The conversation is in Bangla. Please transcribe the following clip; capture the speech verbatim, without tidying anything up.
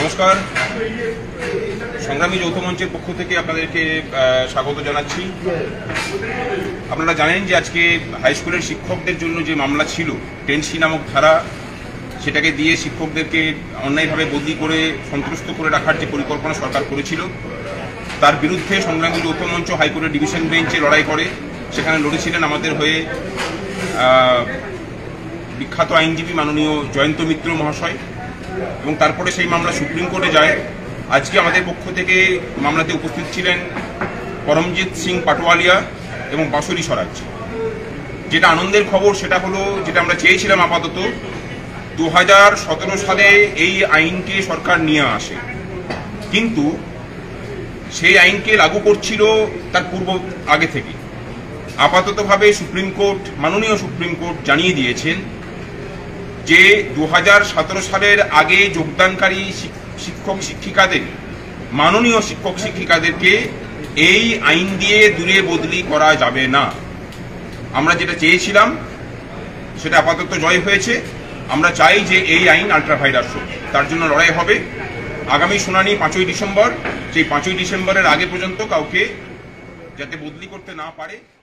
নমস্কার, সংগ্রামী যৌথ মঞ্চের পক্ষ থেকে আপনাদেরকে স্বাগত জানাচ্ছি। আপনারা জানেন যে আজকে হাই স্কুলের শিক্ষকদের জন্য যে মামলা ছিল টেনসি নামক ধারা, সেটাকে দিয়ে শিক্ষকদেরকে অন্যায়ভাবে বদলি করে সন্তুষ্ট করে রাখার যে পরিকল্পনা সরকার করেছিল, তার বিরুদ্ধে সংগ্রামী যৌথ মঞ্চ হাইকোর্টের ডিভিশন বেঞ্চে লড়াই করে। সেখানে লড়েছিলেন আমাদের হয়ে বিখ্যাত আইনজীবী মাননীয় জয়ন্ত মিত্র মহাশয়, এবং তারপরে সেই মামলা সুপ্রিম কোর্টে যায়। আজকে আমাদের পক্ষ থেকে মামলাতে উপস্থিত ছিলেন পরমজিৎ সিং পাটোয়ালিয়া এবং বাঁশরী স্বরাজ। যেটা আনন্দের খবর সেটা হলো, যেটা আমরা চেয়েছিলাম আপাতত, দু হাজার সতেরো সালে এই আইনকে সরকার নিয়ে আসে, কিন্তু সেই আইনকে লাগু করছিল তার পূর্ব আগে থেকে। আপাততভাবে সুপ্রিম কোর্ট, মাননীয় সুপ্রিম কোর্ট জানিয়ে দিয়েছেন যে দু হাজার সতেরো সালের আগে যোগদানকারী শিক্ষক শিক্ষিকাদের, মাননীয় শিক্ষক শিক্ষিকাদেরকে এই আইন দিয়ে দূরে বদলি করা যাবে না। আমরা যেটা চেয়েছিলাম সেটা আপাতত জয় হয়েছে। আমরা চাই যে এই আইন আল্ট্রাভাইরাস হোক, তার জন্য লড়াই হবে। আগামী শুনানি পাঁচই ডিসেম্বর, সেই পাঁচই ডিসেম্বরের আগে পর্যন্ত কাউকে যাতে বদলি করতে না পারে